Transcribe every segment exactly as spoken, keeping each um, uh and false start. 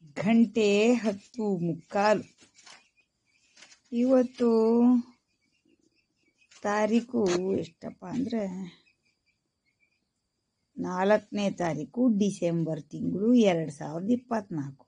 ಗಂಟೆ ಹತ್ತು ಮುಕ್ಕಾಲು. ಇವತ್ತು ತಾರೀಕು ಎಷ್ಟಪ್ಪ ಅಂದರೆ ನಾಲ್ಕನೇ ತಾರೀಕು ಡಿಸೆಂಬರ್ ತಿಂಗಳು ಎರಡು ಸಾವಿರದ ಇಪ್ಪತ್ತ್ನಾಲ್ಕು.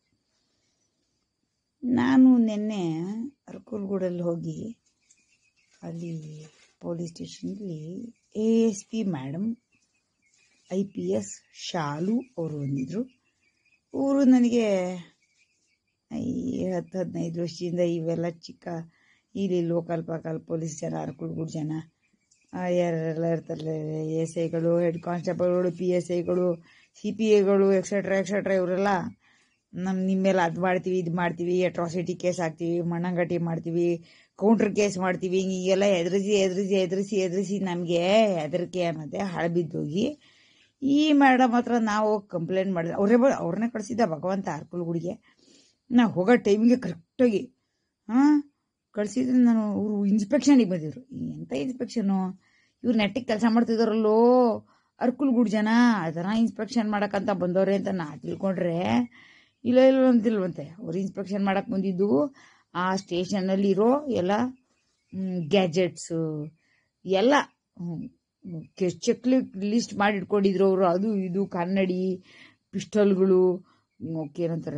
ನಾನು ನಿನ್ನೆ ಅರಕಲಗೂಡಲ್ಲಿ ಹೋಗಿ ಅಲ್ಲಿ ಪೊಲೀಸ್ ಸ್ಟೇಷನ್ಲಿ A S P madam I P S Shalu ಅವರು ಬಂದಿದ್ದರು. ಇವರು ನನಗೆ ಈ ಹತ್ತು ಹದಿನೈದು ವರ್ಷದಿಂದ ಇವೆಲ್ಲ ಚಿಕ್ಕ ಇಲ್ಲಿ ಲೋಕಲ್ ಪಾಕಲ್ ಪೊಲೀಸ್ ಜನ ಅರಕಲಗೂಡು ಜನ ಯಾರೆಲ್ಲ ಇರ್ತಾರಲ್ಲ, ಎಸ್ ಐಗಳು, ಹೆಡ್ ಕಾನ್ಸ್ಟೇಬಲ್ಗಳು, ಪಿ ಎಸ್ ಐಗಳು, ಸಿ ಪಿ ಐಗಳು, ಎಕ್ಸೆಟ್ರಾ ಎಕ್ಸೆಟ್ರಾ ಇವರೆಲ್ಲ ನಮ್ಮ ನಿಮ್ಮ ಮೇಲೆ ಅದು ಮಾಡ್ತೀವಿ ಇದು ಮಾಡ್ತೀವಿ, ಅಟ್ರಾಸಿಟಿ ಕೇಸ್ ಹಾಕ್ತೀವಿ, ಮಣ್ಣಂಗಟ್ಟಿ ಮಾಡ್ತೀವಿ, ಕೌಂಟ್ರ್ ಕೇಸ್ ಮಾಡ್ತೀವಿ, ಹೀಗೆಲ್ಲ ಎದುರಿಸಿ ಎದುರಿಸಿ ಎದುರಿಸಿ ಎದುರಿಸಿ ನಮಗೆ ಹೆದರಿಕೆ ಅನ್ನೋದೇ ಹಳಬಿದ್ದೋಗಿ ಈ ಮೇಡಮ್ ಹತ್ರ ನಾವು ಕಂಪ್ಲೇಂಟ್ ಮಾಡಿದೆ. ಅವರೇ ಅವ್ರನ್ನೇ ಕಳಿಸಿದ್ದ ಭಗವಂತ ಅರಕಲಗೂಡಿಗೆ. ನಾವು ಹೋಗೋ ಟೈಮಿಗೆ ಕರೆಕ್ಟಾಗಿ ಹಾಂ ಕಳಿಸಿದ್ರೆ ನಾನು ಅವರು ಇನ್ಸ್ಪೆಕ್ಷನಿಗೆ ಬಂದಿದ್ರು. ಎಂಥ ಇನ್ಸ್ಪೆಕ್ಷನು, ಇವ್ರು ನೆಟ್ಟಿಗೆ ಕೆಲಸ ಮಾಡ್ತಿದ್ದಾರಲ್ಲೋ ಅರಕಲಗೂಡು ಜನ, ಅದನ್ನ ಇನ್ಸ್ಪೆಕ್ಷನ್ ಮಾಡೋಕ್ಕಂತ ಬಂದವ್ರೆ ಅಂತ ನಾ ತಿಳ್ಕೊಂಡ್ರೆ ಇಲ್ಲ ಇಲ್ಲ ಅಂತಿಲ್ವಂತೆ. ಅವ್ರು ಇನ್ಸ್ಪೆಕ್ಷನ್ ಮಾಡೋಕ್ಕೆ ಬಂದಿದ್ದು ಆ ಸ್ಟೇಷನಲ್ಲಿರೋ ಎಲ್ಲ ಗ್ಯಾಜೆಟ್ಸು ಎಲ್ಲ ಚೆಕ್ ಲಿಸ್ಟ್ ಮಾಡಿ ಇಟ್ಕೊಂಡಿದ್ರು ಅವರು. ಅದು ಇದು ಕನ್ನಡಿ, ಪಿಸ್ಟಲ್ಗಳು, ಏನಂತಾರೆ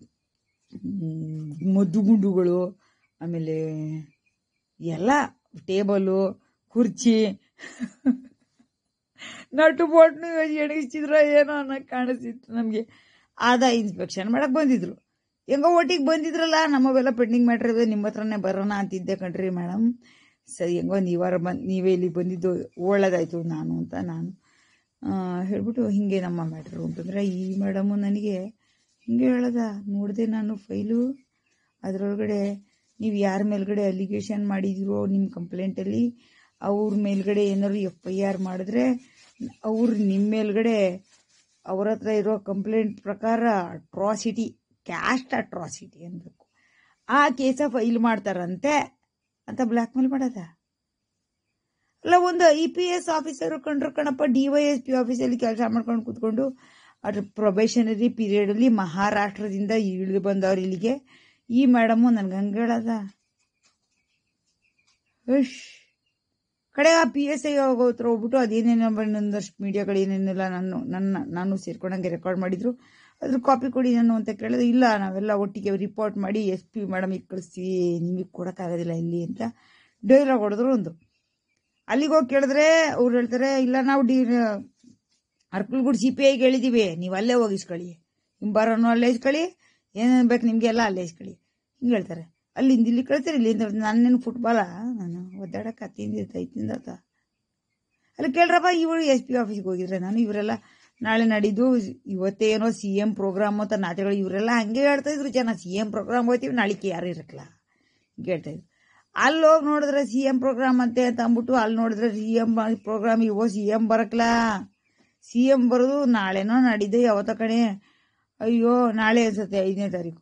ಮದ್ದುಗುಂಡುಗಳು, ಆಮೇಲೆ ಎಲ್ಲ ಟೇಬಲು, ಕುರ್ಚಿ, ನಟು ಬೋಟ್ನು ಎಣಗಿಸಿದ್ರು ಏನೋ ಅನ್ನೋಕ್ಕೆ ಕಾಣಿಸ್ತಿತ್ತು ನಮಗೆ. ಆದ ಇನ್ಸ್ಪೆಕ್ಷನ್ ಮಾಡಕ್ಕೆ ಬಂದಿದ್ರು. ಹೆಂಗೋ ಒಟ್ಟಿಗೆ ಬಂದಿದ್ರಲ್ಲ, ನಮ್ಮವೆಲ್ಲ ಪೆಂಡಿಂಗ್ ಮ್ಯಾಟ್ರ್ ಇದೆ, ನಿಮ್ಮ ಹತ್ರನೇ ಬರೋಣ ಅಂತಿದ್ದೆ ಕಣ್ರಿ ಮೇಡಮ್. ಸರಿ ಹೆಂಗೋ ನೀವಾರ ಬಂದು ನೀವೇ ಇಲ್ಲಿ ಬಂದಿದ್ದು ಒಳ್ಳೇದಾಯಿತು ನಾನು ಅಂತ ನಾನು ಹೇಳ್ಬಿಟ್ಟು ಹಿಂಗೆ ನಮ್ಮ ಮ್ಯಾಟ್ರು ಅಂತಂದರೆ ಈ ಮೇಡಮು ನನಗೆ ಹಿಂಗೆ ಹೇಳದ. ನೋಡಿದೆ ನಾನು ಫೈಲು, ಅದರೊಳಗಡೆ ನೀವು ಯಾರ ಮೇಲ್ಗಡೆ ಅಲಿಗೇಷನ್ ಮಾಡಿದಿರೋ ನಿಮ್ಮ ಕಂಪ್ಲೇಂಟಲ್ಲಿ ಅವ್ರ ಮೇಲ್ಗಡೆ ಏನಾದ್ರು ಎಫ್ ಐ ಆರ್ ಮಾಡಿದ್ರೆ ಅವ್ರು ನಿಮ್ಮ ಮೇಲ್ಗಡೆ ಅವ್ರ ಹತ್ರ ಇರೋ ಕಂಪ್ಲೇಂಟ್ ಪ್ರಕಾರ ಅಟ್ರಾಸಿಟಿ, ಕ್ಯಾಸ್ಟ್ ಅಟ್ರಾಸಿಟಿ ಅನ್ಬೇಕು, ಆ ಕೇಸ ಫೈಲ್ ಮಾಡ್ತಾರಂತೆ ಅಂತ ಬ್ಲ್ಯಾಕ್ ಮೇಲ್ ಮಾಡೋದ. ಅಲ್ಲ, ಒಂದು ಐ ಪಿ ಎಸ್ ಆಫೀಸರು ಕಂಡ್ರು ಕಣಪ್ಪ, ಡಿ ವೈ ಎಸ್ ಪಿ ಆಫೀಸಲ್ಲಿ ಕೆಲಸ ಮಾಡ್ಕೊಂಡು ಕೂತ್ಕೊಂಡು ಅದ್ರ ಪ್ರೊಬೇಷನರಿ ಪೀರಿಯಡಲ್ಲಿ ಮಹಾರಾಷ್ಟ್ರದಿಂದ ಇಳಿದು ಬಂದವ್ರು ಇಲ್ಲಿಗೆ. ಈ ಮೇಡಮು ನನ್ಗೆ ಹಂಗೆ ಹೇಳದ. ಇಶ್ ಕಡೆ ಆ ಪಿ ಎಸ್ ಐ ಹತ್ರ ಹೋಗ್ಬಿಟ್ಟು ಅದೇನೇನೋ ಒಂದಷ್ಟು ಮೀಡಿಯಾಗಳು ಏನೇನಿಲ್ಲ ನಾನು ನನ್ನ ನಾನು ಸೇರ್ಕೊಂಡಂಗೆ ರೆಕಾರ್ಡ್ ಮಾಡಿದ್ರು, ಅದ್ರ ಕಾಪಿ ಕೊಡಿ ನಾನು ಅಂತ ಕೇಳಿದ್ರೆ, ಇಲ್ಲ ನಾವೆಲ್ಲ ಒಟ್ಟಿಗೆ ರಿಪೋರ್ಟ್ ಮಾಡಿ ಎಸ್ ಪಿ ಮೇಡಮಿಗೆ ಕಳಿಸ್ತೀವಿ, ನಿಮಗೆ ಕೊಡೋಕ್ಕಾಗೋದಿಲ್ಲ ಇಲ್ಲಿ ಅಂತ ಡೈಲಾಗ್ ಹೊಡೆದ್ರು. ಒಂದು ಅಲ್ಲಿಗೆ ಹೋಗಿ ಕೇಳಿದ್ರೆ ಅವ್ರು ಹೇಳ್ತಾರೆ, ಇಲ್ಲ ನಾವು ಡಿ ಅರಕಲಗೂಡು ಸಿ ಪಿ ಐಗೆ ಹೇಳಿದ್ದೀವಿ, ನೀವು ಅಲ್ಲೇ ಹೋಗಿ ಇಸ್ಕೊಳ್ಳಿ, ನಿಮ್ಮ ಬರೋನು ಅಲ್ಲೇ ಇಸ್ಕೊಳ್ಳಿ, ಏನೇನು ಬೇಕು ನಿಮಗೆಲ್ಲ ಅಲ್ಲೇ ಇಸ್ಕೊಳ್ಳಿ ಹಿಂಗೆ ಹೇಳ್ತಾರೆ. ಅಲ್ಲಿಂದ ಇಲ್ಲಿ ಕಳ್ತಾರೆ, ಇಲ್ಲಿಂದ ನನ್ನೇನು ಫುಟ್ಬಾಲ, ನಾನು ಒದ್ದಾಡಕ್ಕೆ ಹತ್ತಿಂದ ಐತಿಂದ ಅಲ್ಲಿ ಕೇಳ್ರಪ್ಪ. ಇವರು ಎಸ್ ಪಿ ಆಫೀಸ್ಗೆ ಹೋಗಿದ್ರೆ ನಾನು, ಇವರೆಲ್ಲ ನಾಳೆ ನಾಡಿದ್ದು ಇವತ್ತೇ ಏನೋ ಸಿ ಎಂ ಪ್ರೋಗ್ರಾಮ್ ಅಂತ ನಾಟಗಳು, ಇವರೆಲ್ಲ ಹಂಗೆ ಹೇಳ್ತಾ ಇದ್ರು ಜನ. ಸಿ ಎಂ ಪ್ರೋಗ್ರಾಮ್ ಹೋಗ್ತೀವಿ, ನಾಳಿಕೆ ಯಾರು ಇರಕ್ಕಲ್ಲ ಹಿಂಗೆ ಹೇಳ್ತಾ ಇದ್ರು. ಅಲ್ಲಿ ಹೋಗಿ ನೋಡಿದ್ರೆ ಸಿ ಎಂ ಪ್ರೋಗ್ರಾಮ್ ಅಂತೆ ಅಂತ ಅಂದ್ಬಿಟ್ಟು ಅಲ್ಲಿ ನೋಡಿದ್ರೆ ಸಿ ಎಂ ಪ್ರೋಗ್ರಾಮ್ ಇವೋ ಸಿ ಎಂ ಬರಕ್ಲ. ಸಿ ಎಂ ಬರೋದು ನಾಳೆನೋ ನಾಡಿದ್ದೆ ಯಾವತ್ತ ಕಣೆ, ಅಯ್ಯೋ ನಾಳೆ ಅನ್ಸುತ್ತೆ ಐದನೇ ತಾರೀಕು.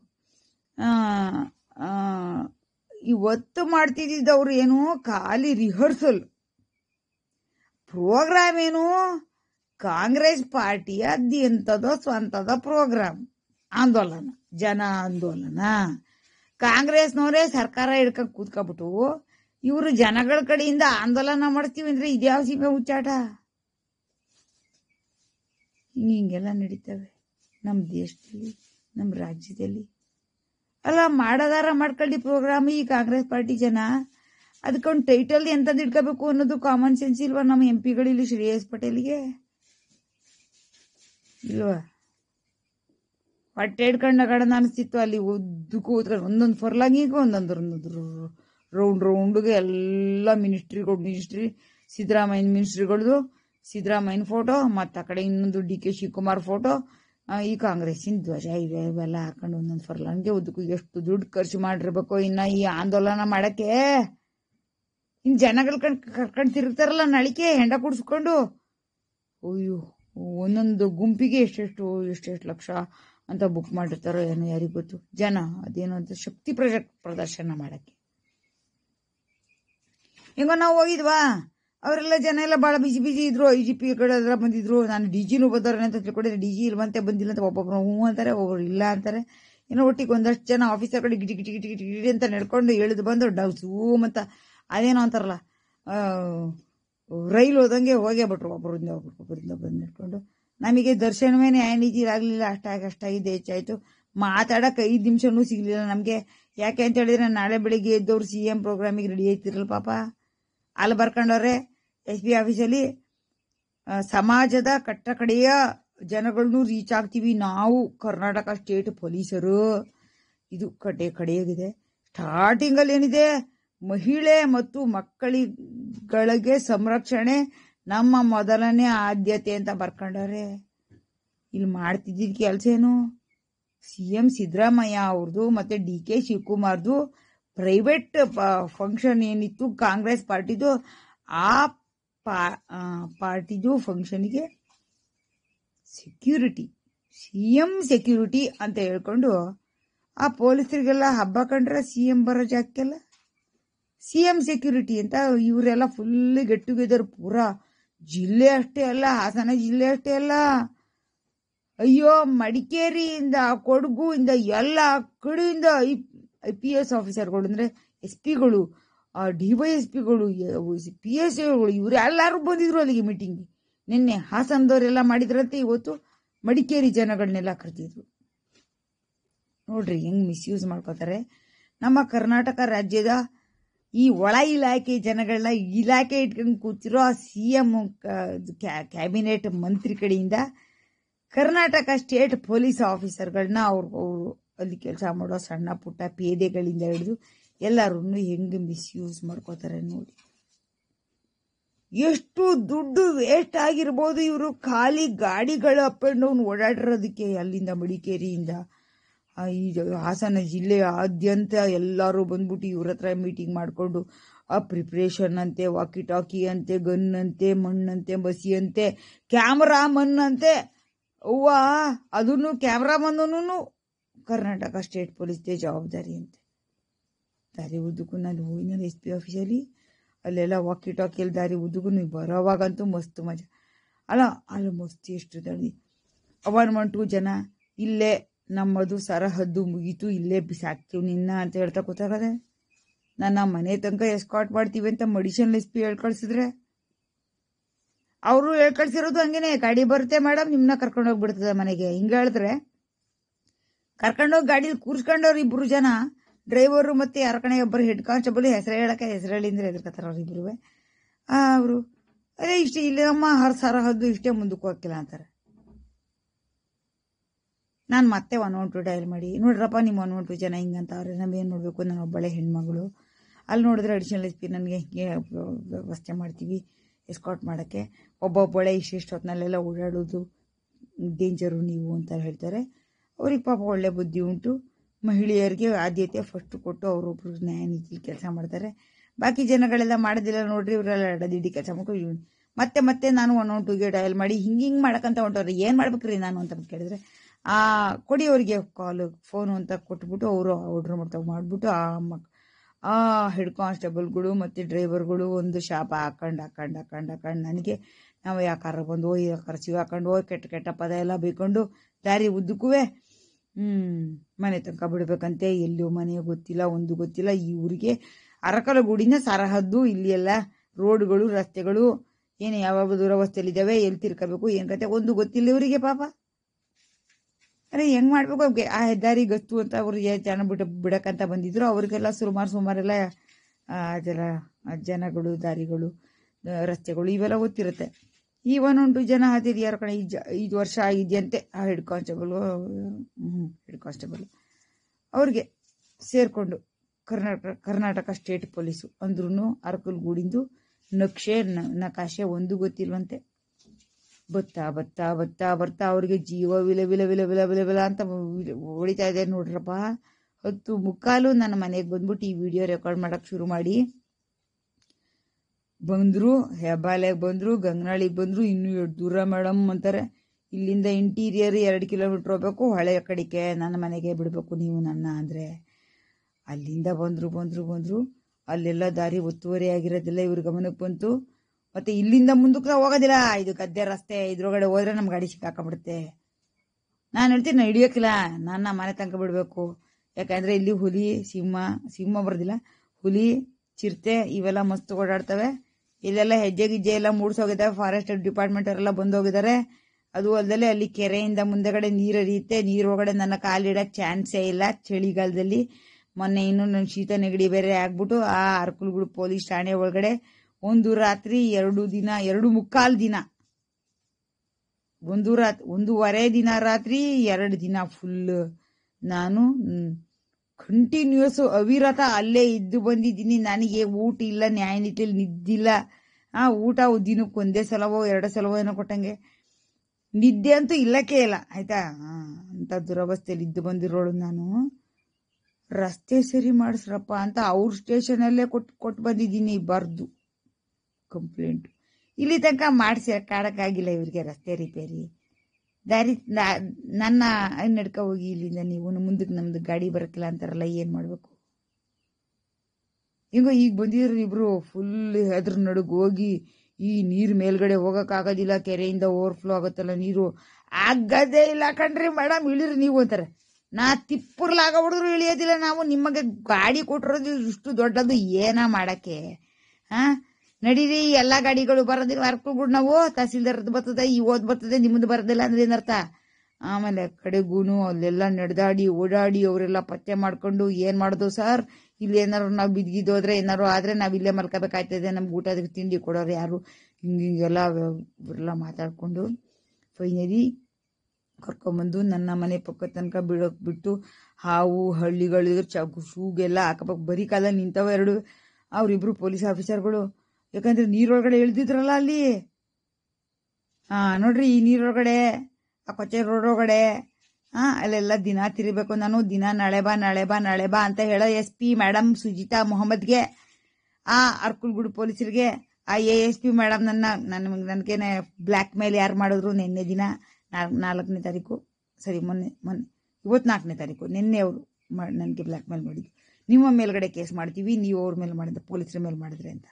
ಇವತ್ತು ಮಾಡ್ತಿದ್ದವ್ರು ಏನು ಖಾಲಿ ರಿಹರ್ಸಲ್ ಪ್ರೋಗ್ರಾಮ್, ಏನು ಕಾಂಗ್ರೆಸ್ ಪಾರ್ಟಿಯ ಎಂಥದೋ ಸ್ವಂತದ ಪ್ರೋಗ್ರಾಮ್, ಆಂದೋಲನ, ಜನ ಆಂದೋಲನ. ಕಾಂಗ್ರೆಸ್ನವರೇ ಸರ್ಕಾರ ಹಿಡ್ಕೊಂಡು ಕೂತ್ಕೊಬಿಟ್ಟು ಇವರು ಜನಗಳ ಕಡೆಯಿಂದ ಆಂದೋಲನ ಮಾಡ್ತೀವಿ ಅಂದ್ರೆ ಇದ್ಯಾವ ಸೀಮೆ ಹುಚ್ಚಾಟ. ಹಿಂಗೆ ಹಿಂಗೆಲ್ಲ ನಡೀತವೆ ನಮ್ಮ ದೇಶದಲ್ಲಿ, ನಮ್ಮ ರಾಜ್ಯದಲ್ಲಿ. ಅಲ್ಲ, ಮಾಡೋದಾರ ಮಾಡ್ಕೊಳ್ಳಿ ಪ್ರೋಗ್ರಾಮ್ ಈ ಕಾಂಗ್ರೆಸ್ ಪಾರ್ಟಿ ಜನ. ಅದಕ್ಕೊಂದು ಟೈಟಲ್ ಎಂಥದ್ದು ಇಟ್ಕೋಬೇಕು ಅನ್ನೋದು ಕಾಮನ್ ಸೆನ್ಸ್ ಇಲ್ವಾ ನಮ್ಮ ಎಂ ಪಿಗಳಿಲ್ಲಿ ಶ್ರೇಯಸ್ ಪಟೇಲ್ಗೆ? ಇಲ್ವಾ? ಹೊಟ್ಟೆ ಹಿಡ್ಕೊಂಡ ಕಡೆ ಅನಿಸ್ತಿತ್ತು ಅಲ್ಲಿ ಉದ್ದಕ್ಕೂ ಕೂತ್ಕೊಂಡು ಒಂದೊಂದು ಫರ್ಲಾಂಗಿಗೂ ಒಂದೊಂದು ಒಂದೊಂದು ರೌಂಡ್ ರೌಂಡ್ಗೆ ಎಲ್ಲ ಮಿನಿಸ್ಟ್ರಿಗಳು, ಮಿನಿಸ್ಟ್ರಿ ಸಿದ್ದರಾಮಯ್ಯನ ಮಿನಿಸ್ಟ್ರಿಗಳದು, ಸಿದ್ದರಾಮಯ್ಯನ ಫೋಟೋ, ಮತ್ತು ಆ ಕಡೆ ಇನ್ನೊಂದು ಡಿ ಕೆ ಶಿವಕುಮಾರ್ ಫೋಟೋ, ಈ ಕಾಂಗ್ರೆಸ್ಸಿನ ಧ್ವಜ ಇವೆ ಇವೆಲ್ಲ ಹಾಕೊಂಡು ಒಂದೊಂದು ಫರ್ಲಾಂಗ್ಗೆ ಉದ್ದಕ್ಕೂ ಎಷ್ಟು ದುಡ್ಡು ಖರ್ಚು ಮಾಡಿರ್ಬೇಕು ಇನ್ನು ಈ ಆಂದೋಲನ ಮಾಡೋಕ್ಕೆ. ಇನ್ನು ಜನಗಳು ಕಣ್ ಕರ್ಕೊಂಡು ತಿರುಗ್ತಾರಲ್ಲ ನಳಿಕೆ ಹೆಂಡ ಕುಡಿಸ್ಕೊಂಡು, ಅಯ್ಯೋ ಒಂದೊಂದು ಗುಂಪಿಗೆ ಎಷ್ಟೆಷ್ಟು ಎಷ್ಟೆಷ್ಟು ಲಕ್ಷ ಅಂತ ಬುಕ್ ಮಾಡಿರ್ತಾರೋ ಏನೋ ಯಾರಿಗೂ ಗೊತ್ತು. ಜನ ಅದೇನೋ ಅಂತ ಶಕ್ತಿ ಪ್ರಜ ಪ್ರದರ್ಶನ ಮಾಡೋಕ್ಕೆ. ಹೆಂಗೋ ನಾವು ಹೋಗಿದ್ವಾ, ಅವರೆಲ್ಲ ಜನ ಎಲ್ಲ ಭಾಳ ಬಿಸಿ ಬಿಸಿ ಇದ್ರು. ಐ ಜಿ ಪಿ ಕಡೆ ಎಲ್ಲ ಬಂದಿದ್ರು. ನಾನು ಡಿ ಜಿನೂ ಬಂದವ್ರೆ ಅಂತ ತಿಳ್ಕೊಂಡಿದ್ದೆ. ಡಿ ಜಿ ಇಲ್ಲಿ ಬಂತೆ ಬಂದಿಲ್ಲ ಅಂತ ಒಬ್ಬೊಬ್ರು ಹ್ಞೂ ಅಂತಾರೆ, ಒಬ್ಬರು ಇಲ್ಲ ಅಂತಾರೆ. ಏನೋ ಒಟ್ಟಿಗೆ ಒಂದಷ್ಟು ಜನ ಆಫೀಸರ್ಗಳು ಗಿಟಿ ಗಿಟಿ ಗಿಟಿ ಗಿಟಿ ಗಿಟಿ ಅಂತ ನಡ್ಕೊಂಡು ಇಳಿದು ಬಂದು ಡವ್ ಝೂಮ್ ಅಂತ ಅದೇನೋ ಅಂತಾರಲ್ಲ ರೈಲು ಹೋದಂಗೆ ಹೋಗೇ ಬಿಟ್ರು ಒಬ್ಬರಿಂದ ಒಬ್ರು ಒಬ್ಬರಿಂದ ಬಂದು ನಡ್ಕೊಂಡು. ನಮಗೆ ದರ್ಶನವೇ ನ್ಯಾಯನೀತಿ ಆಗಲಿಲ್ಲ, ಅಷ್ಟಾಗಿ ಅಷ್ಟಾಗಿದೆ ಹೆಚ್ಚಾಯಿತು. ಮಾತಾಡಕ್ಕೆ ಐದು ನಿಮಿಷನೂ ಸಿಗಲಿಲ್ಲ ನಮಗೆ. ಯಾಕೆ ಅಂತ ಹೇಳಿದ್ರೆ ನಾಳೆ ಬೆಳಿಗ್ಗೆ ಎದ್ದವ್ರು ಸಿ ಎಂ ಪ್ರೋಗ್ರಾಮಿಗೆ ರೆಡಿ ಆಯ್ತಿರಲ್ಲ ಪಾಪ. ಅಲ್ಲಿ ಬರ್ಕೊಂಡವ್ರೆ ಎಸ್ ಪಿ ಆಫೀಸಲ್ಲಿ ಸಮಾಜದ ಕಟ್ಟ ಕಡೆಯ ಜನಗಳನ್ನು ರೀಚ್ ಆಗ್ತೀವಿ ನಾವು ಕರ್ನಾಟಕ ಸ್ಟೇಟ್ ಪೊಲೀಸರು. ಇದು ಕಡೆ ಕಡೆಯಾಗಿದೆ. ಸ್ಟಾರ್ಟಿಂಗಲ್ಲಿ ಏನಿದೆ, ಮಹಿಳೆ ಮತ್ತು ಮಕ್ಕಳಿಗಳಿಗೆ ಸಂರಕ್ಷಣೆ ನಮ್ಮ ಮೊದಲನೇ ಆದ್ಯತೆ ಅಂತ ಬರ್ಕೊಂಡವ್ರೆ. ಇಲ್ಲಿ ಮಾಡ್ತಿದ್ದಿದ್ ಕೆಲಸ ಏನು, ಸಿ ಎಂ ಸಿದ್ದರಾಮಯ್ಯ ಅವ್ರದ್ದು ಮತ್ತೆ ಡಿ ಕೆ ಶಿವಕುಮಾರ್ದು ಪ್ರೈವೇಟ್ ಫಂಕ್ಷನ್ ಏನಿತ್ತು ಕಾಂಗ್ರೆಸ್ ಪಾರ್ಟಿದು, ಆ ಪಾರ್ಟಿದು ಫಂಕ್ಷನ್ಗೆ ಸೆಕ್ಯೂರಿಟಿ, ಸಿ ಎಂ ಸೆಕ್ಯೂರಿಟಿ ಅಂತ ಹೇಳ್ಕೊಂಡು ಆ ಪೊಲೀಸರಿಗೆಲ್ಲ ಹಬ್ಬ ಕಂಡ್ರೆ ಸಿ ಎಂ ಬರೋ ಜಾಗಕ್ಕೆಲ್ಲ ಸಿ ಎಂ ಸೆಕ್ಯೂರಿಟಿ ಅಂತ ಇವರೆಲ್ಲ ಫುಲ್ ಗೆಟ್ ಟುಗೆದರ್. ಪೂರಾ ಜಿಲ್ಲೆ ಅಷ್ಟೇ ಅಲ್ಲ, ಹಾಸನ ಜಿಲ್ಲೆ ಅಷ್ಟೇ ಅಲ್ಲ, ಅಯ್ಯೋ ಮಡಿಕೇರಿಯಿಂದ ಕೊಡಗು ಇಂದ ಎಲ್ಲ ಕಡೆಯಿಂದ ಐ ಪಿ ಎಸ್ ಆಫೀಸರ್ಗಳು ಅಂದ್ರೆ ಎಸ್ ಪಿಗಳು, ಡಿ ವೈ ಎಸ್ ಪಿಗಳು, ಪಿ ಎಸ್ ಐಗಳು ಇವರೆಲ್ಲರೂ ಬಂದಿದ್ರು ಅಲ್ಲಿಗೆ ಮೀಟಿಂಗ್. ನಿನ್ನೆ ಹಾಸನದವರೆಲ್ಲ ಮಾಡಿದ್ರಂತೆ, ಇವತ್ತು ಮಡಿಕೇರಿ ಜನಗಳನ್ನೆಲ್ಲ ಕರೆದಿದ್ರು. ನೋಡ್ರಿ ಹೆಂಗ್ ಮಿಸ್ಯೂಸ್ ಮಾಡ್ಕೋತಾರೆ. ನಮ್ಮ ಕರ್ನಾಟಕ ರಾಜ್ಯದ ಈ ಒಳ ಇಲಾಖೆ ಜನಗಳನ್ನ ಇಲಾಖೆ ಇಟ್ಕೊಂಡು ಕೂತಿರೋ ಸಿ ಎಂ ಕ್ಯಾಬಿನೆಟ್ ಮಂತ್ರಿ ಕಡೆಯಿಂದ ಕರ್ನಾಟಕ ಸ್ಟೇಟ್ ಪೊಲೀಸ್ ಆಫೀಸರ್ಗಳನ್ನ ಅವ್ರು ಅವರು ಅಲ್ಲಿ ಕೆಲಸ ಮಾಡೋ ಸಣ್ಣ ಪುಟ್ಟ ಪೇದೆಗಳಿಂದ ಹಿಡಿದು ಎಲ್ಲರೂ ಹೆಂಗೆ ಮಿಸ್ಯೂಸ್ ಮಾಡ್ಕೋತಾರೆ ನೋಡಿ. ಎಷ್ಟು ದುಡ್ಡು ವೇಸ್ಟ್ ಆಗಿರ್ಬೋದು. ಇವರು ಖಾಲಿ ಗಾಡಿಗಳು ಅಪ್ ಅಂಡ್ ಡೌನ್ ಓಡಾಡಿರೋದಕ್ಕೆ ಅಲ್ಲಿಂದ ಮಡಿಕೇರಿಯಿಂದ ಈ ಹಾಸನ ಜಿಲ್ಲೆಯಾದ್ಯಂತ ಎಲ್ಲರೂ ಬಂದ್ಬಿಟ್ಟು ಇವ್ರ ಹತ್ರ ಮೀಟಿಂಗ್ ಮಾಡಿಕೊಂಡು ಆ ಪ್ರಿಪ್ರೇಷನ್ ಅಂತೆ, ವಾಕಿ ಟಾಕಿ ಅಂತೆ, ಗನ್ ಅಂತೆ, ಮಣ್ಣಂತೆ, ಬಸಿ ಅಂತೆ, ಕ್ಯಾಮರಾ ಮಣ್ಣಂತೆ. ಅವ್ವ ಅದನ್ನು ಕ್ಯಾಮ್ರಾಮನ್ನೂ ಕರ್ನಾಟಕ ಸ್ಟೇಟ್ ಪೊಲೀಸ್ದೇ ಜವಾಬ್ದಾರಿ ಅಂತೆ. ದಾರಿ ಉದ್ದಕ್ಕೂ ನಾನು ಹೋಗಿನ ಎಸ್ ಪಿ ಆಫೀಸಲ್ಲಿ ಅಲ್ಲೆಲ್ಲ ವಾಕಿ ಟಾಕಿಯಲ್ಲಿ ದಾರಿ ಉದ್ದಕ್ಕೂ ನೀವು ಬರೋವಾಗಂತೂ ಮಸ್ತ್ ಮಜಾ ಅಲ್ಲ. ಅಲ್ಲಿ ಮಸ್ತ್ ಎಷ್ಟು ತಡಿ ಒನ್ ಒನ್ ಟೂ ಜನ ಇಲ್ಲೇ ನಮ್ಮದು ಸರಹದ್ದು ಮುಗೀತು, ಇಲ್ಲೇ ಬಿಸಾಕ್ತೀವಿ ನಿನ್ನ ಅಂತ ಹೇಳ್ತಾ ಕೂತಾಗದೆ. ನನ್ನ ಮನೆ ತನಕ ಎಸ್ಕಾಟ್ ಮಾಡ್ತೀವಿ ಅಂತ ಮಡಿಷನ್ ಎಸ್ ಪಿ ಹೇಳ್ ಕಳ್ಸಿದ್ರೆ, ಅವರು ಹೇಳ್ ಕಳ್ಸಿರೋದು ಹಂಗೇನೆ, ಗಾಡಿ ಬರುತ್ತೆ ಮೇಡಮ್ ನಿಮ್ನ ಕರ್ಕೊಂಡೋಗ್ಬಿಡ್ತದೆ ಮನೆಗೆ. ಹಿಂಗ ಹೇಳಿದ್ರೆ ಕರ್ಕೊಂಡೋಗಿ ಗಾಡಿಲಿ ಕೂರ್ಸ್ಕೊಂಡವ್ರು ಇಬ್ರು ಜನ, ಡ್ರೈವರು ಮತ್ತೆ ಯಾರ ಕಣೆ ಒಬ್ಬರು ಹೆಡ್ ಕಾನ್ಸ್ಟೇಬಲ್. ಹೆಸರು ಹೇಳಕ್ಕೆ ಹೆಸರು ಹೇಳಿಂದ್ರೆ ಎದುರ್ಕತ್ತಾರ ಅವ್ರು ಇಬ್ರು. ಅವರು ಅದೇ ಇಷ್ಟ ಇಲ್ಲಮ್ಮ ಹರ್ ಸರಹದ್ದು ಇಷ್ಟೇ ಮುಂದಕ್ಕೆ ಹೋಗಿಲ್ಲ ಅಂತಾರೆ. ನಾನು ಮತ್ತೆ ಒನ್ ಒನ್ ಟು ಡಯಲ್ ಮಾಡಿ ನೋಡ್ರಪ್ಪ ನಿಮ್ಮ ಒನ್ ಒನ್ ಟು ಜನ ಹಿಂಗಂತ ಅವ್ರೆ, ನಾವೇನು ಮಾಡಬೇಕು, ನಾನು ಒಬ್ಬಳೆ ಹೆಣ್ಮಗಳು. ಅಲ್ಲಿ ನೋಡಿದ್ರೆ ಅಡಿಷನಲ್ ಎಸ್ ಪಿ ನನಗೆ ಹಿಂಗೆ ವ್ಯವಸ್ಥೆ ಮಾಡ್ತೀವಿ ಎಸ್ಕಾಟ್ ಮಾಡೋಕ್ಕೆ, ಒಬ್ಬೊಬ್ಬಳೆ ಇಷ್ಟಿಷ್ಟು ಹೊತ್ತಿನಲ್ಲೆಲ್ಲ ಓಡಾಡೋದು ಡೇಂಜರು ನೀವು ಅಂತ ಹೇಳ್ತಾರೆ. ಅವ್ರಿಗೆ ಪಾಪ ಒಳ್ಳೆ ಬುದ್ಧಿ ಉಂಟು. ಮಹಿಳೆಯರಿಗೆ ಆದ್ಯತೆ ಫಸ್ಟ್ ಕೊಟ್ಟು ಅವರೊಬ್ರು ನ್ಯಾಯ ನೀತಿಲಿ ಕೆಲಸ ಮಾಡ್ತಾರೆ. ಬಾಕಿ ಜನಗಳೆಲ್ಲ ಮಾಡೋದಿಲ್ಲ ನೋಡ್ರಿ, ಇವರೆಲ್ಲ ಅಡದಿಡ್ಡಿ ಕೆಲಸ ಮಾಡ್ಕೊಂಡು ಮತ್ತೆ ಮತ್ತೆ ನಾನು ಒನ್ ಒನ್ ಟೂಗೆ ಡಯಲ್ ಮಾಡಿ ಹಿಂಗೆ ಹಿಂಗೆ ಮಾಡಕ್ಕಂತ ಹೊಂಟವ್ರೆ. ಏನು ಮಾಡ್ಬೇಕ್ರಿ ನಾನು ಅಂತ ಕೇಳಿದ್ರೆ, ಆ ಕೊಡಿ ಅವರಿಗೆ ಕಾಲು ಫೋನು ಅಂತ ಕೊಟ್ಬಿಟ್ಟು ಅವರು ಆರ್ಡ್ರ್ ಮಾಡ್ತಾ ಮಾಡಿಬಿಟ್ಟು ಆ ಮಕ್ ಆ ಹೆಡ್ ಕಾನ್ಸ್ಟೇಬಲ್ಗಳು ಮತ್ತು ಡ್ರೈವರ್ಗಳು ಒಂದು ಶಾಪ ಹಾಕೊಂಡು ಹಾಕೊಂಡು ಹಾಕೊಂಡು ಹಾಕೊಂಡು ನನಗೆ ನಾವು ಯಾಕಾರ ಬಂದು ಓ ಯಾಕಾರ ಸಿವ್ ಹಾಕೊಂಡು ಓ ಕೆಟ್ಟ ಕೆಟ್ಟ ಪದ ಎಲ್ಲ ಬೈಕೊಂಡು ದಾರಿ ಉದ್ದಕ್ಕೂ ಹ್ಞೂ ಮನೆ ತನಕ ಬಿಡ್ಬೇಕಂತೆ. ಎಲ್ಲೋ ಮನೆ ಗೊತ್ತಿಲ್ಲ, ಒಂದು ಗೊತ್ತಿಲ್ಲ. ಈ ಊರಿಗೆ ಅರಕಲಗೂಡಿನ ಸರಹದ್ದು, ಇಲ್ಲಿ ಎಲ್ಲ ರೋಡ್ಗಳು ರಸ್ತೆಗಳು ಏನು ಯಾವಾಗ ದುರವಸ್ಥೆಯಲ್ಲಿದ್ದಾವೆ, ಎಲ್ಲಿ ತಿರ್ಕೋಬೇಕು ಏನು ಕತೆ ಒಂದು ಗೊತ್ತಿಲ್ಲ ಇವರಿಗೆ ಪಾಪ. ಅರೆ ಹೆಂಗೆ ಮಾಡಬೇಕು, ಆ ಹೆದ್ದಾರಿ ಗತ್ತು ಅಂತ ಅವರು ಜನ ಬಿಡ ಬಿಡಕ್ಕಂತ ಬಂದಿದ್ರು. ಅವ್ರಿಗೆಲ್ಲ ಸುಮಾರು ಸುಮಾರೆಲ್ಲ ಅದೆಲ್ಲ ಜನಗಳು, ದಾರಿಗಳು, ರಸ್ತೆಗಳು ಇವೆಲ್ಲ ಗೊತ್ತಿರುತ್ತೆ. ಈ ಒಂದೊಂದು ಜನ ಹತ್ತಿರ ಯಾರ ಕಡೆ ಐದು ಐದು ವರ್ಷ ಆಗಿದೆಯಂತೆ ಆ ಹೆಡ್ ಕಾನ್ಸ್ಟೇಬಲು ಹ್ಞೂ ಹೆಡ್ ಕಾನ್ಸ್ಟೇಬಲು ಅವ್ರಿಗೆ ಸೇರಿಕೊಂಡು ಕರ್ನಾಟಕ ಕರ್ನಾಟಕ ಸ್ಟೇಟ್ ಪೊಲೀಸು ಅಂದ್ರೂ ಅರಕಲಗೂಡಿಂದು ನಕ್ಷೆ ನಕಾಶೆ ಒಂದು ಗೊತ್ತಿಲ್ವಂತೆ. ಬತ್ತಾ ಬತ್ತಾ ಬತ್ತಾ ಬರ್ತಾ ಅವ್ರಿಗೆ ಜೀವ ವಿಲ ವಿಲ ವಿಲ ವಿಲ ವಿಲ ವಿಲ ಅಂತ ಹೊಡಿತಾ ಇದೆ ನೋಡ್ರಪ್ಪ. ಹತ್ತು ಮುಕ್ಕಾಲು ನನ್ನ ಮನೆಗೆ ಬಂದ್ಬಿಟ್ಟು ಈ ವಿಡಿಯೋ ರೆಕಾರ್ಡ್ ಮಾಡಕ್ಕೆ ಶುರು ಮಾಡಿ ಬಂದರು. ಹೆಬ್ಬಾಲೆಗೆ ಬಂದರು, ಗಂಗನಾಳಿಗೆ ಬಂದರು. ಇನ್ನೂ ಎಷ್ಟು ದೂರ ಮೇಡಮ್ ಅಂತಾರೆ. ಇಲ್ಲಿಂದ ಇಂಟೀರಿಯರ್ ಎರಡು ಕಿಲೋಮೀಟ್ರ್ ಹೋಗ್ಬೇಕು, ಹಳೆ ಕಡೆಗೆ ನನ್ನ ಮನೆಗೆ ಬಿಡಬೇಕು ನೀವು ನನ್ನ ಅಂದರೆ. ಅಲ್ಲಿಂದ ಬಂದರು ಬಂದರು ಬಂದರು ಅಲ್ಲೆಲ್ಲ ದಾರಿ ಒತ್ತುವರಿ ಆಗಿರೋದಿಲ್ಲ ಇವ್ರ ಗಮನಕ್ಕೆ ಬಂತು. ಮತ್ತು ಇಲ್ಲಿಂದ ಮುಂದಕ್ಕೆ ನಾವು ಹೋಗೋದಿಲ್ಲ, ಇದು ಗದ್ದೆ ರಸ್ತೆ, ಇದ್ರೊಳಗಡೆ ಹೋದ್ರೆ ನಮ್ಮ ಗಾಡಿ ಸಿಕ್ಕಾಕೊಂಡ್ಬಿಡುತ್ತೆ. ನಾನು ಹೇಳ್ತೀನಿ ನಾನು ಹಿಡಿಯೋಕ್ಕಿಲ್ಲ, ನನ್ನ ಮನೆ ತನಕ ಬಿಡಬೇಕು. ಯಾಕಂದರೆ ಇಲ್ಲಿ ಹುಲಿ, ಸಿಂಹ ಸಿಂಹ ಬರೋದಿಲ್ಲ, ಹುಲಿ, ಚಿರತೆ ಇವೆಲ್ಲ ಮಸ್ತ್ ಓಡಾಡ್ತವೆ. ಇಲ್ಲೆಲ್ಲ ಹೆಜ್ಜೆ ಗಿಜ್ಜೆ ಎಲ್ಲ ಮೂಡ್ಸೋಗಿದ್ದಾವೆ. ಫಾರೆಸ್ಟ್ ಡಿಪಾರ್ಟ್ಮೆಂಟ್ ಅವರೆಲ್ಲ ಬಂದು ಹೋಗಿದ್ದಾರೆ. ಅದು ಅಲ್ಲದೆ ಅಲ್ಲಿ ಕೆರೆಯಿಂದ ಮುಂದೆಗಡೆ ನೀರು ಹರಿಯುತ್ತೆ. ನೀರು ಒಳಗಡೆ ನನ್ನ ಕಾಲಿಡಕ್ಕೆ ಚಾನ್ಸೇ ಇಲ್ಲ ಚಳಿಗಾಲದಲ್ಲಿ. ಮೊನ್ನೆ ಇನ್ನೂ ನನ್ನ ಶೀತ ನೆಗಡಿ ಬೇರೆ ಆಗ್ಬಿಟ್ಟು ಆ ಅರಕಲಗೂಡು ಪೊಲೀಸ್ ಠಾಣೆ ಒಳಗಡೆ ಒಂದು ರಾತ್ರಿ ಎರಡು ದಿನ ಎರಡು ಮುಕ್ಕಾಲು ದಿನ ಒಂದು ರಾತ್ ಒಂದೂವರೆ ದಿನ ರಾತ್ರಿ ಎರಡು ದಿನ ಫುಲ್ ನಾನು ಕಂಟಿನ್ಯೂಸ್ ಅವಿರತ ಅಲ್ಲೇ ಇದ್ದು ಬಂದಿದ್ದೀನಿ. ನನಗೆ ಊಟ ಇಲ್ಲ, ನ್ಯಾಯ ನೀತಿಯಲ್ಲಿ ನಿದ್ದಿಲ್ಲ. ಆ ಊಟ ದಿನಕ್ಕೆ ಒಂದೇ ಸಲವೋ ಎರಡು ಸಲವೋ ಏನೋ ಕೊಟ್ಟಂಗೆ, ನಿದ್ದೆ ಅಂತೂ ಇಲ್ಲಕ್ಕೆ ಇಲ್ಲ ಆಯ್ತಾ. ಅಂತ ದುರವಸ್ಥೆಯಲ್ಲಿ ಇದ್ದು ಬಂದಿರೋಳು ನಾನು. ರಸ್ತೆ ಸರಿ ಮಾಡಿಸ್ರಪ್ಪ ಅಂತ ಅವ್ರ ಸ್ಟೇಷನಲ್ಲೇ ಕೊಟ್ಟು ಕೊಟ್ಟು ಬಂದಿದ್ದೀನಿ ಬರ್ದು ಕಂಪ್ಲೇಂಟ್. ಇಲ್ಲಿ ತನಕ ಮಾಡಿಸಿ ಕಾಡಕ್ಕಾಗಿಲ್ಲ ಇವ್ರಿಗೆ ರಸ್ತೆ ರಿಪೇರಿ. ದಾರಿ ನನ್ನ ನಡ್ಕ ಹೋಗಿ ಇಲ್ಲಿಂದ ನೀವು ಮುಂದಕ್ಕೆ ನಮ್ದು ಗಾಡಿ ಬರಕ್ಕಿಲ್ಲ ಅಂತಾರಲ್ಲ, ಏನು ಮಾಡಬೇಕು? ಹಿಂಗೋ ಈಗ ಬಂದಿದ್ರು ಇಬ್ರು ಫುಲ್ ಅದ್ರ ನಡುಗ್ ಹೋಗಿ ಈ ನೀರು ಮೇಲ್ಗಡೆ ಹೋಗೋಕ್ಕಾಗೋದಿಲ್ಲ, ಕೆರೆಯಿಂದ ಓವರ್ಫ್ಲೋ ಆಗುತ್ತಲ್ಲ ನೀರು. ಆಗದೇ ಇಲ್ಲ ಕಣ್ರಿ ಮೇಡಮ್, ಇಳಿರಿ ನೀವು ಅಂತಾರೆ. ನಾ ತಿಪ್ಪುರ್ಲಾಗ ಹೊಡೆದ್ರು ಇಳಿಯೋದಿಲ್ಲ ನಾವು. ನಿಮಗೆ ಗಾಡಿ ಕೊಟ್ಟಿರೋದು ಇಷ್ಟು ದೊಡ್ಡದು ಏನ ಮಾಡಕ್ಕೆ? ಹಾ ನಡೀರಿ, ಎಲ್ಲ ಗಾಡಿಗಳು ಬರೋದಿಲ್ಲ ಅರ್ಕೊಳ್ಬಿಡು. ನಾವು ತಹಸೀಲ್ದಾರ್ದು ಬರ್ತದೆ, ಈ ಓದ್ ಬರ್ತದೆ, ನಿಮ್ಮದು ಬರೋದಿಲ್ಲ ಅಂದ್ರೆ ಏನರ್ಥ? ಆಮೇಲೆ ಕಡೆಗೂನು ಅಲ್ಲೆಲ್ಲ ನಡೆದಾಡಿ ಓಡಾಡಿ ಅವರೆಲ್ಲ ಪತ್ತೆ ಮಾಡ್ಕೊಂಡು ಏನು ಮಾಡೋದು ಸರ್, ಇಲ್ಲಿ ಏನಾರು ನಾವು ಬಿದ್ದಿದ್ದೋದ್ರೆ ಏನಾರು ಆದರೆ ನಾವು ಇಲ್ಲೇ ಮಲ್ಕೋಬೇಕಾಯ್ತದೆ, ನಮ್ಗೆ ಊಟ ತಿಂಡಿ ಕೊಡೋರು ಯಾರು? ಹಿಂಗೆಲ್ಲ ಇವರೆಲ್ಲ ಮಾತಾಡ್ಕೊಂಡು ಫೈನಲಿ ಕರ್ಕೊಂಬಂದು ನನ್ನ ಮನೆ ಪಕ್ಕ ತನಕ ಬಿಡೋಕೆ ಬಿಟ್ಟು, ಹಾವು ಹಳ್ಳಿಗಳು ಚಗು ಶೂಗೆಲ್ಲ ಹಾಕಬೇಕು. ಬರೀ ಕಾಲ ನಿಂತವ ಎರಡು ಅವರಿಬ್ರು ಪೊಲೀಸ್ ಆಫೀಸರ್ಗಳು. ಯಾಕಂದ್ರೆ ನೀರೊಳಗಡೆ ಇಳ್ದಿದ್ರಲ್ಲ ಅಲ್ಲಿ. ಹಾ ನೋಡ್ರಿ, ಈ ನೀರೊಳಗಡೆ ಆ ಕೊಚ್ಚೆ ರೋಡ್ ಒಳಗಡೆ ಹಾ ಅಲ್ಲೆಲ್ಲ ದಿನ ತಿರಿಬೇಕು ನಾನು. ದಿನ ನಾಳೆ ಬಾ ನಾಳೆ ಬಾ ನಾಳೆ ಬಾ ಅಂತ ಹೇಳೋ ಎಸ್ ಪಿ ಮೇಡಮ್ ಸುಜಿತಾ ಮೊಹಮ್ಮದ್ಗೆ, ಆ ಅರ್ಕಲ್ಗೂಡು ಪೊಲೀಸರಿಗೆ, ಆ ಎ ಎಸ್ ಪಿ ಮೇಡಮ್ ನನ್ನ ನನ್ನ ನನಗೇನೆ ಬ್ಲ್ಯಾಕ್ ಮೇಲ್ ಯಾರು ಮಾಡಿದ್ರು ನಿನ್ನೆ ದಿನ ನಾಲ್ಕನೇ ತಾರೀಕು ಸರಿ ಮೊನ್ನೆ ಮೊನ್ನೆ ಇವತ್ತು ನಾಲ್ಕನೇ ತಾರೀಕು ನಿನ್ನೆ ಅವರು ನನಗೆ ಬ್ಲ್ಯಾಕ್ ಮೇಲ್ ಮಾಡಿದ್ರು. ನಿಮ್ಮ ಮೇಲ್ಗಡೆ ಕೇಸ್ ಮಾಡ್ತೀವಿ, ನೀವು ಅವ್ರ ಮೇಲೆ ಮಾಡಿದ್ರೆ ಪೊಲೀಸರ ಮೇಲೆ ಮಾಡಿದ್ರೆ ಅಂತ.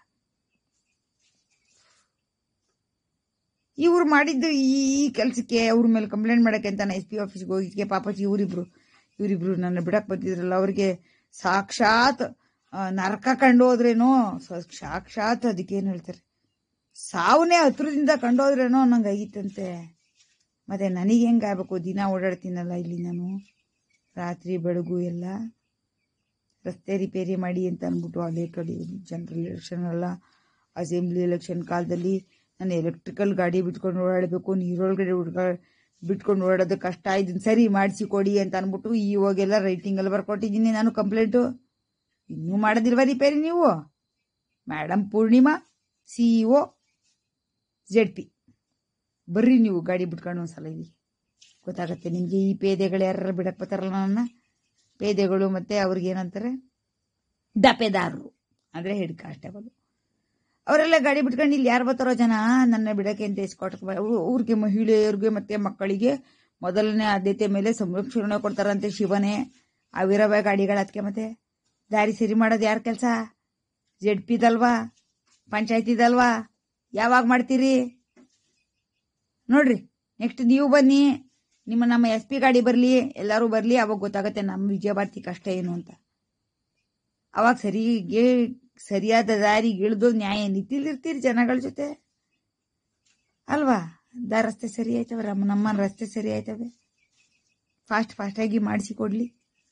ಇವ್ರು ಮಾಡಿದ್ದು ಈ ಕೆಲಸಕ್ಕೆ ಅವ್ರ ಮೇಲೆ ಕಂಪ್ಲೇಂಟ್ ಮಾಡೋಕ್ಕೆ ಅಂತ ನಾನು ಎಸ್ ಪಿ ಆಫೀಸ್ಗೆ ಹೋಗಿದ್ಕೆ ಪಾಪಚ್ಚಿ ಇವರಿಬ್ರು ಇವರಿಬ್ರು ನನ್ನ ಬಿಡಕ್ಕೆ ಬಂದಿದ್ರಲ್ಲ, ಅವ್ರಿಗೆ ಸಾಕ್ಷಾತ್ ನರಕ ಕಂಡು ಹೋದ್ರೇನೋ, ಸಾಕ್ಷಾತ್ ಅದಕ್ಕೇನು ಹೇಳ್ತಾರೆ ಸಾವನೇ ಹತ್ರದಿಂದ ಕಂಡೋದ್ರೇನೋ ನಂಗೆ ಆಗಿತ್ತಂತೆ. ಮತ್ತೆ ನನಗೆ ಹೆಂಗೆ ಆಗ್ಬೇಕು? ದಿನ ಓಡಾಡ್ತೀನಲ್ಲ ಇಲ್ಲಿ ನಾನು, ರಾತ್ರಿ ಬೆಳಗು ಎಲ್ಲ. ರಸ್ತೆ ರಿಪೇರಿ ಮಾಡಿ ಅಂತ ಅಂದ್ಬಿಟ್ಟು ಅದೇ ಕಡೆ ಜನರಲ್ ಎಲೆಕ್ಷನ್ ಅಲ್ಲ, ಅಸೆಂಬ್ಲಿ ಎಲೆಕ್ಷನ್ ಕಾಲದಲ್ಲಿ ನಾನು ಎಲೆಕ್ಟ್ರಿಕಲ್ ಗಾಡಿ ಬಿಟ್ಕೊಂಡು ಓಡಾಡಬೇಕು, ನೀರೊಳಗಡೆ ಹುಡ್ಕ ಬಿಟ್ಕೊಂಡು ಓಡಾಡೋದು ಕಷ್ಟ, ಇದನ್ನ ಸರಿ ಮಾಡಿಸಿ ಕೊಡಿ ಅಂತ ಅಂದ್ಬಿಟ್ಟು ಇವಾಗೆಲ್ಲ ರೈಟಿಂಗಲ್ಲಿ ಬರ್ಕೊಟ್ಟಿದ್ದೀನಿ ನಾನು ಕಂಪ್ಲೇಂಟು. ಇನ್ನೂ ಮಾಡೋದಿಲ್ವ ರಿಪೇರಿ ನೀವು? Madam Purnima C E O Z P ಬರ್ರಿ ನೀವು ಗಾಡಿ ಬಿಟ್ಕೊಂಡು ಒಂದ್ಸಲ ಇಲ್ಲಿ ಗೊತ್ತಾಗತ್ತೆ ನಿಮಗೆ. ಈ ಪೇದೆಗಳು ಯಾರು ಬಿಡಕ್ಕೆ ಬರ್ತಾರಲ್ಲ ನನ್ನ ಪೇದೆಗಳು, ಮತ್ತು ಅವ್ರಿಗೆ ಏನಂತಾರೆ ದಪೆದಾರರು ಅಂದರೆ ಹೆಡ್ ಕಾನ್ಸ್ಟೇಬಲ್, ಅವರೆಲ್ಲ ಗಾಡಿ ಬಿಟ್ಕೊಂಡು ಇಲ್ಲಿ ಯಾರು ಬರ್ತಾರೋ ಜನ ನನ್ನ ಬಿಡಕ್ಕೆ ಅಂತ ಎಸ್ಕೊಟ್ಕೆ. ಊರಿಗೆ ಮಹಿಳೆಯರಿಗೆ ಮತ್ತು ಮಕ್ಕಳಿಗೆ ಮೊದಲನೇ ಆದ್ಯತೆ ಮೇಲೆ ಸಂರಕ್ಷಣೆ ಕೊಡ್ತಾರಂತೆ ಶಿವನೇ. ಅವಿರವ ಗಾಡಿಗಳು ಅದಕ್ಕೆ ಮತ್ತೆ ದಾರಿ ಸರಿ ಮಾಡೋದು ಯಾರ ಕೆಲಸ? ಜೆಡ್ ಪಿದಲ್ವಾ, ಪಂಚಾಯತಿದಲ್ವಾ? ಯಾವಾಗ ಮಾಡ್ತೀರಿ ನೋಡ್ರಿ. ನೆಕ್ಸ್ಟ್ ನೀವು ಬನ್ನಿ, ನಿಮ್ಮ ನಮ್ಮ ಎಸ್ ಪಿ ಗಾಡಿ ಬರಲಿ, ಎಲ್ಲರೂ ಬರಲಿ, ಅವಾಗ ಗೊತ್ತಾಗುತ್ತೆ ನಮ್ಮ ವಿಜಯಭಾರತಿ ಕಷ್ಟ ಏನು ಅಂತ. ಅವಾಗ ಸರಿಗೆ ಸರಿಯಾದ ದಾರಿಗೆ ಇಳಿದು ನ್ಯಾಯ ನೀತಿಲಿರ್ತೀರಿ ಜನಗಳ ಜೊತೆ ಅಲ್ವಾ? ದ ರಸ್ತೆ ಸರಿ ಆಯ್ತವೆ, ನಮ್ಮ ನಮ್ಮ ರಸ್ತೆ ಸರಿ ಆಯ್ತವೆ, ಫಾಸ್ಟ್ ಫಾಸ್ಟಾಗಿ ಮಾಡಿಸಿ ಕೊಡಲಿ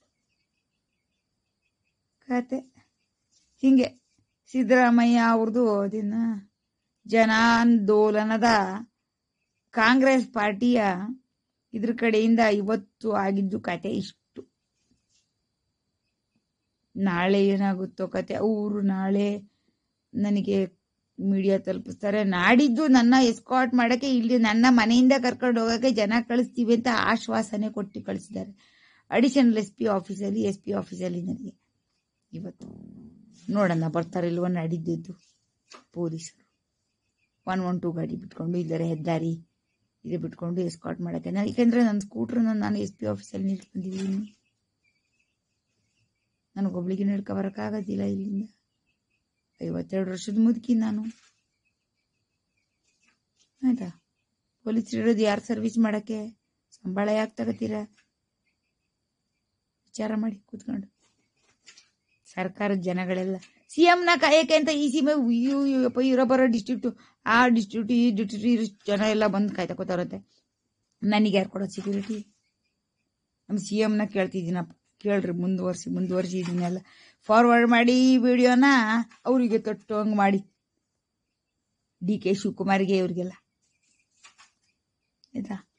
ಕತೆ. ಹೀಗೆ ಸಿದ್ದರಾಮಯ್ಯ ಅವ್ರದ್ದು ದಿನ ಜನಾಂದೋಲನದ ಕಾಂಗ್ರೆಸ್ ಪಾರ್ಟಿಯ ಇದ್ರ ಕಡೆಯಿಂದ ಇವತ್ತು ಆಗಿದ್ದು ಕತೆ ಇಷ್ಟು. ನಾಳೆ ಏನಾಗುತ್ತೋ ಕತೆ. ಅವರು ನಾಳೆ ನನಗೆ ಮೀಡಿಯಾ ತಲುಪಿಸ್ತಾರೆ. ನಾಡಿದ್ದು ನನ್ನ ಎಸ್ಕಾಟ್ ಮಾಡೋಕ್ಕೆ ಇಲ್ಲಿ ನನ್ನ ಮನೆಯಿಂದ ಕರ್ಕೊಂಡು ಹೋಗೋಕ್ಕೆ ಜನ ಕಳಿಸ್ತೀವಿ ಅಂತ ಆಶ್ವಾಸನೆ ಕೊಟ್ಟು ಕಳಿಸಿದ್ದಾರೆ ಅಡಿಷನಲ್ ಎಸ್ ಪಿ ಆಫೀಸಲ್ಲಿ ಎಸ್ ಪಿ ಆಫೀಸಲ್ಲಿ ನನಗೆ. ಇವತ್ತು ನೋಡೋಣ ಬರ್ತಾರೆ ಇಲ್ವ ನಾಡಿದ್ದು ಪೊಲೀಸರು ಒನ್ ಒನ್ ಟೂ ಗಾಡಿ ಬಿಟ್ಕೊಂಡು ಇಲ್ಲರೆ ಹೆದ್ದಾರಿ ಇದೆ ಬಿಟ್ಕೊಂಡು ಎಸ್ಕಾಟ್ ಮಾಡೋಕ್ಕೆ. ನಾನು ಯಾಕೆಂದರೆ ನನ್ನ ಸ್ಕೂಟ್ರನ್ನ ನಾನು ಎಸ್ ಪಿ ಆಫೀಸಲ್ಲಿ ನಿಲ್ಕೊಂಡಿದ್ದೀನಿ. ನನಗೊಬ್ಳಿಗೆ ನಡ್ಕೊ ಬರೋಕ್ಕಾಗೋದಿಲ್ಲ ಇಲ್ಲಿಂದ. ಐವತ್ತೆರಡು ವರ್ಷದ ಮುದುಕಿ ನಾನು ಆಯ್ತಾ. ಪೊಲೀಸರು ಇರೋದು ಯಾರು ಸರ್ವಿಸ್ ಮಾಡೋಕ್ಕೆ? ಸಂಬಳ ಯಾಕೆ ತಗೋತೀರಾ? ವಿಚಾರ ಮಾಡಿ ಕೂತ್ಕೊಂಡು. ಸರ್ಕಾರದ ಜನಗಳೆಲ್ಲ ಸಿ ಎಂನ ಕಾಯಕ್ಕೆ ಅಂತ ಈ ಸಿ ಇರೋ ಬರೋ ಡಿಸ್ಟ್ರಿಕ್ಟು ಆ ಡಿಸ್ಟ್ರಿಕ್ಟು ಈ ಡಿಸ್ಟ್ರಿಕ್ಟ್ ಜನ ಎಲ್ಲ ಬಂದು ಕಾಯ್ತಕೋತಾರಂತೆ. ನನಗೆ ಯಾರು ಕೊಡೋದು ಸೆಕ್ಯೂರಿಟಿ? ನಮ್ಮ ಸಿ ಎಂನ ಕೇಳ್ತಿದ್ದೀನಪ್ಪ, ಕೇಳ್ರಿ, ಮುಂದುವರ್ಸಿ ಮುಂದುವರ್ಸಿ ಇದನ್ನೆಲ್ಲ ಫಾರ್ವರ್ಡ್ ಮಾಡಿ ಈ ವಿಡಿಯೋನ ಅವರಿಗೆ ತೊಟ್ಟಂಗೆ ಮಾಡಿ, ಡಿ ಕೆ ಶಿವಕುಮಾರ್ಗೆ ಇವ್ರಿಗೆಲ್ಲ ಆಯ್ತಾ.